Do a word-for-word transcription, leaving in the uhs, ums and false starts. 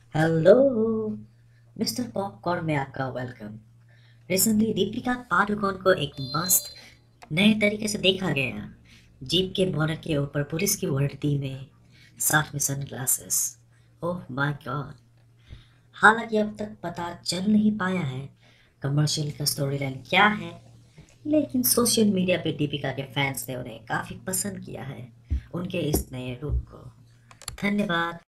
Hello mister popcorn में आपका welcome. Recently Deepika Padukone को एक मस्त नए तरीके से देखा गया। जीप के बोनट के ऊपर पुलिस की वर्दी में, साथ में सनग्लासेस। Oh my God. हालांकि अब तक पता चल नहीं पाया है कमर्शियल का स्टोरी लाइन क्या है, लेकिन सोशल मीडिया पे दीपिका के फैंस ने उन्हें काफी पसंद किया है, उनके इस नए रूप को। धन्यवाद।